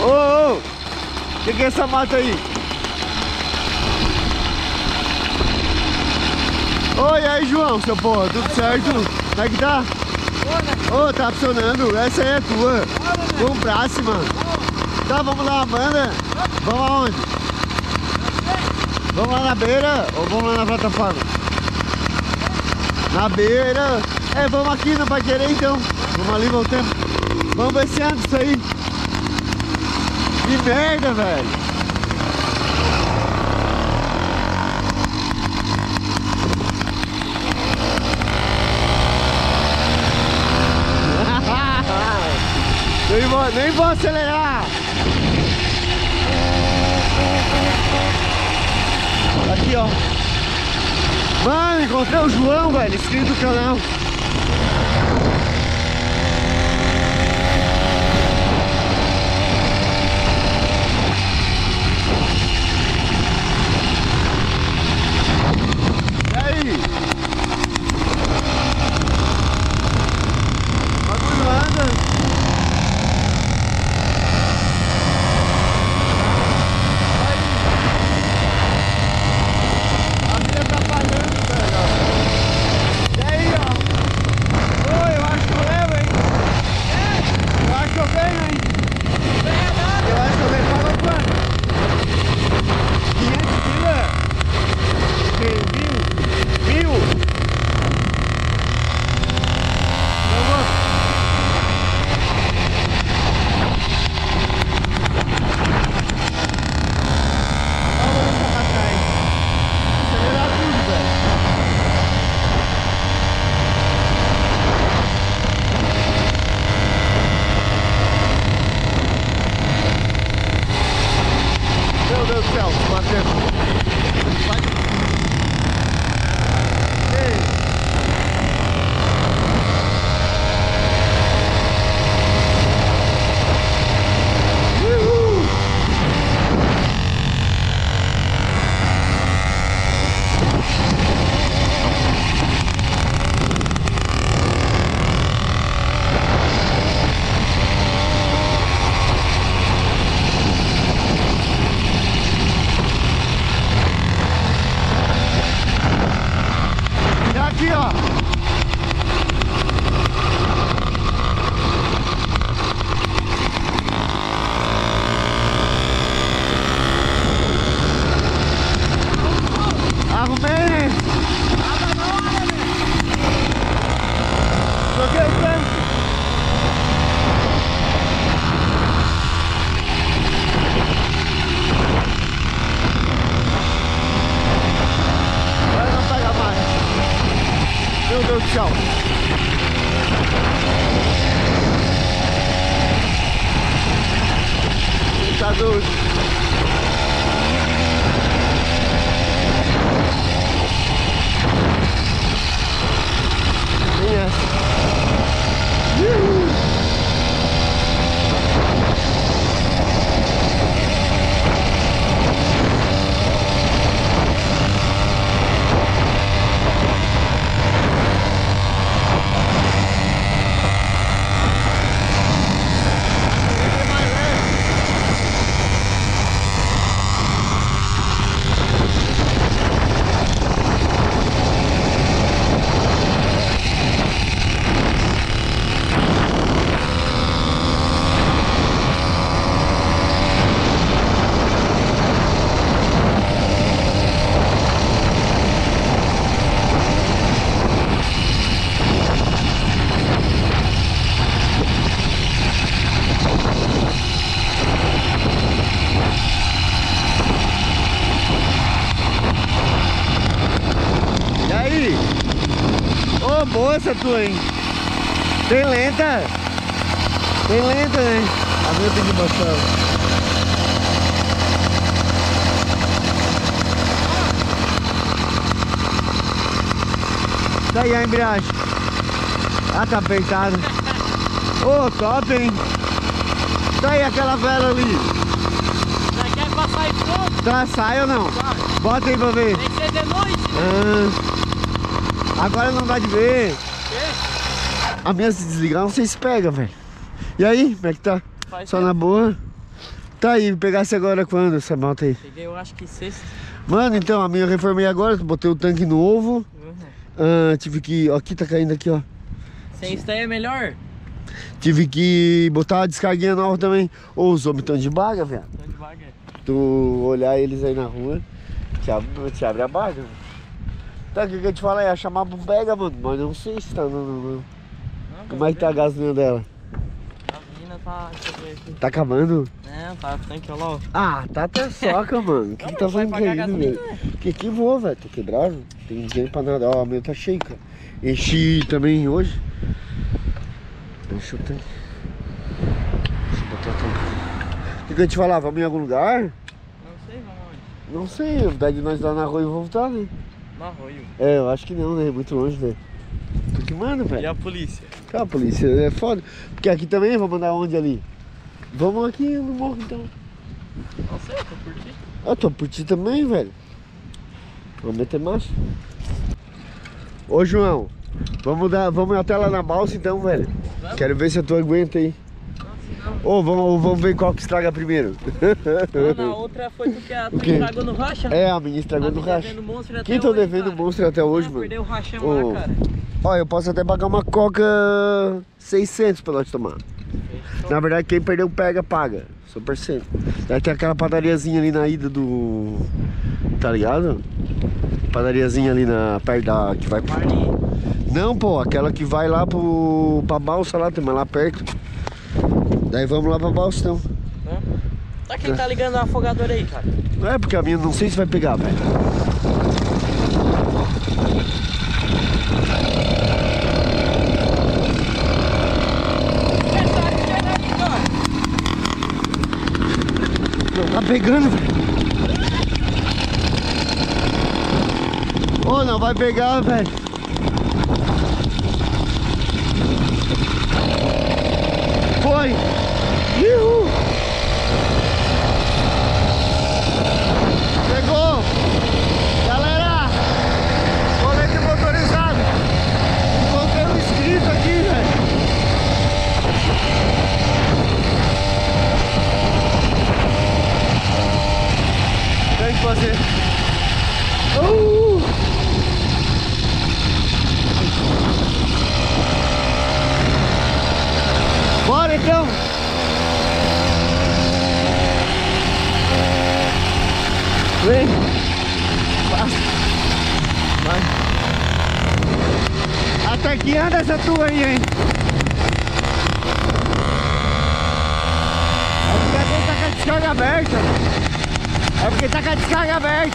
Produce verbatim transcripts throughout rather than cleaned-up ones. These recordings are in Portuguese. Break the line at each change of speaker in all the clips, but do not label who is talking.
Ô, ô! Que que é essa mata aí? Oi, e aí, João, seu porra, tudo certo? Como é que tá? Ô, oh, tá funcionando, essa aí é tua. Vamos pra cima. Tá, vamos lá, Amanda. Vamos aonde? Vamos lá na beira ou vamos lá na plataforma? Na beira. É, vamos aqui no Pai Querer então. Vamos ali, voltando. Vamos ver se anda isso aí. Que merda, velho. Nem vou, nem vou acelerar. Aqui, ó. Mano, encontrei o João, velho, inscrito no canal. E aí? O bagulho anda. Meu Deus do céu, batendo. Aqui, ó. Arrumei. Troquei o tanque. Agora não pega mais. Meu Deus do céu. Tá doido. Vem essa. Ô, boa essa tua, hein? Tem lenta. Tem lenta, né? A minha tem que baixar. Daí a embreagem. Ah, tá apertado. Ô, oh, top, hein? Daí aquela vela ali.
Já quer passar em fogo?
Tá, sai ou não?
Vai.
Bota aí pra ver.
Tem que ser de noite, né?
Ah. Agora não dá de ver.
Que?
A minha se desligar, não sei se pega, velho. E aí, como é que tá?
Faz
Só
tempo.
na boa? Tá aí, pegasse agora quando essa moto aí?
Peguei, eu acho que sexta.
Mano, então, a minha eu reformei agora, botei o tanque novo.
Uhum.
Ah, tive que... Ó, aqui tá caindo aqui, ó.
Sem isso daí é melhor?
Tive que botar uma descarguinha nova também. Ô, os homens tão de baga, velho.
Tô de baga.
Tu olhar eles aí na rua, te abre, te abre a baga, velho. Tá, o que que eu te falei? Ia chamar pro pega, mano. Mas não sei se tá... Não, não, não.
Não,
Como é que tá a gasolina dela?
A gasolina tá... Deixa eu ver aqui.
Tá acabando?
É, tá tanque, olha lá, ó.
Ah, tá até soca, mano. O que,
Não,
que tá
mas vai
fazendo
pagar
caído,
gasolina,
velho? Que que voa, velho? Tô quebrado. Tem dinheiro pra nada. Ó, o meu tá cheio, cara. Enchi também hoje. Deixa eu ter. Deixa eu botar o tanque. O que que eu ia te falar? Vamos em algum lugar?
Não sei, vamos onde?
Não sei, a verdade nós lá na rua e voltar, né?
No arroio.
É, eu acho que não, né? Muito longe, velho. Tu que manda,
E
velho.
a polícia?
Cara, a polícia é foda. Porque aqui também, vamos mandar onde ali? Vamos aqui no morro, então.
Não sei, tô por ti.
Eu tô por ti também, velho. Vamos meter marcha. Ô, João, vamos, dar, vamos até lá na balsa então, velho.
Vamos?
Quero ver se tu aguenta aí. Ô, vamos, vamos ver qual que estraga primeiro.
Ah, na outra foi porque a tu
quê?
estragou no racha, né?
É, a menina estragou
Tá
no
me
racha.
devendo monstro até
Quem tá
hoje,
devendo
cara.
monstro até hoje,
Ah,
mano?
perdeu o rachão
Ô.
lá, cara.
Ó, eu posso até pagar uma coca seiscentos pra nós tomar.
Fechou.
Na verdade, quem perdeu pega, paga. Sou parceiro. Daí tem aquela padariazinha ali na ida do... Tá ligado? Padariazinha ali na perto da... Que vai pro...
Marli.
Não, pô, aquela que vai lá pro... pra balsa lá, tem mais lá perto. Daí vamos lá pra balsa então.
Né? Tá quem tá ligando a afogadora aí, cara?
Não é porque a minha não sei se vai pegar, velho. Não tá pegando, velho. Ô, não vai pegar, velho. Foi. Ihu. Pegou. Galera, colete motorizado. Encontrei um inscrito aqui, velho. Tem que fazer. Uh! Bora então! Vem! Vai! Vai! Até que anda essa tua aí, hein? É porque tá com a descarga aberta. É porque tá com a descarga aberta.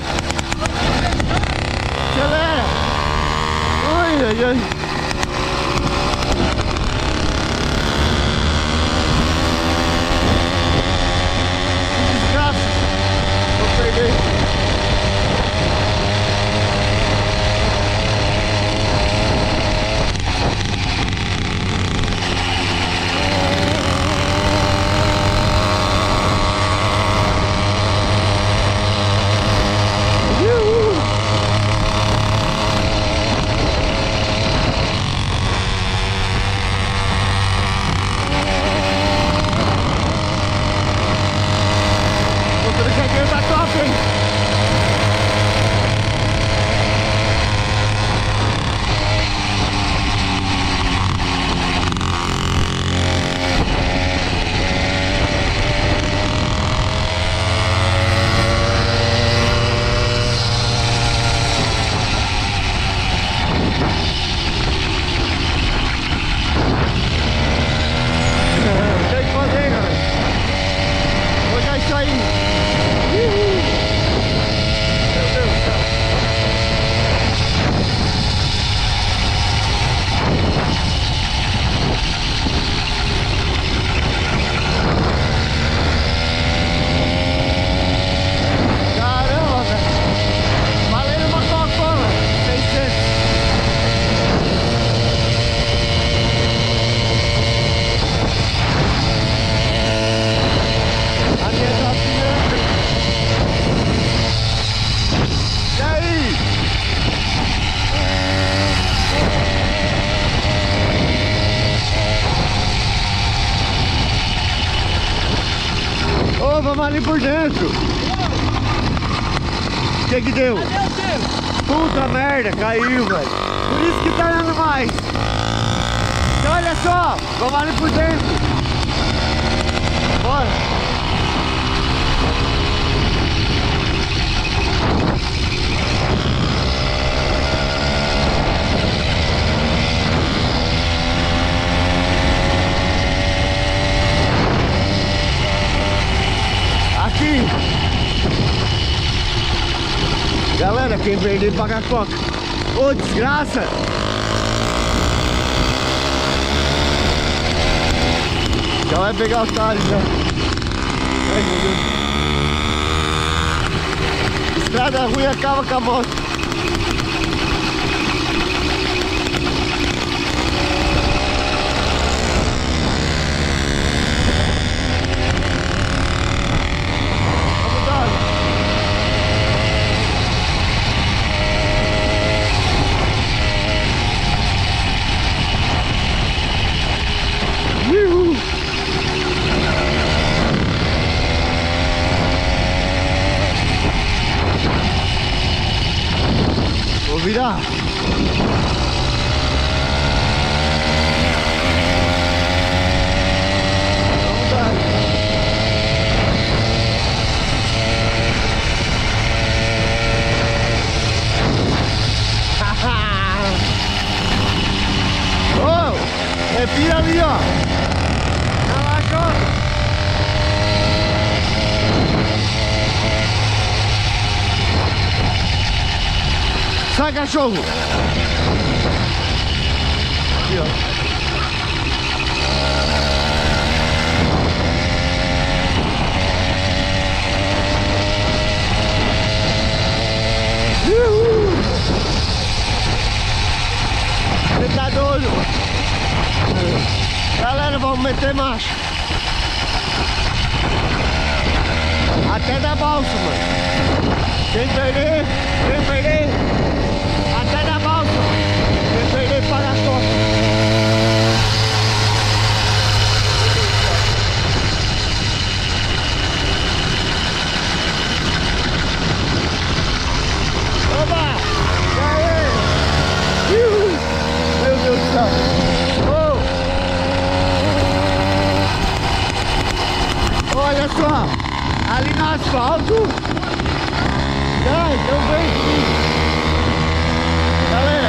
Acelera! Ai, ai, ai! Desgraça! Vou perder! Ô, vamos ali por dentro. O que que deu?
Cadê o tempo?
Puta merda, caiu, velho. Por isso que tá dando mais. Então olha só, vamos ali por dentro. Bora. Aqui. Galera, quem perder paga a coca. Ô, desgraça! Já vai pegar o talho já. Ai, meu Deus. Estrada ruim acaba com a moto. Vou virar. Vamos dar. Oh, respira ali, ó. Caraca. Sai, cachorro! Aqui, ó. Uhul. Você tá doido? Galera, vamos meter marcha. Até da balsa, mano. Quem perder, quem perder. Até da balsa. Quem perder paga a costa. Oba! E aí? Uhul. Meu Deus do céu. Oh. Olha só. Ali no asfalto. Ai, deu bem. Galera,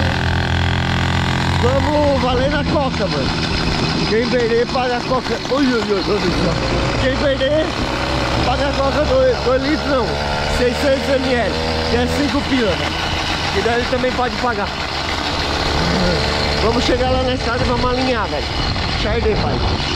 vamos valer na coca, mano. Quem perder paga a coca. Ui, ui, ui, ui, ui. Quem perder paga a coca dois litros, não. seiscentos mililitros, que é cinco pila, né? E daí ele também pode pagar. Vamos chegar lá na estrada e vamos alinhar, velho. Deixa eu arder, pai.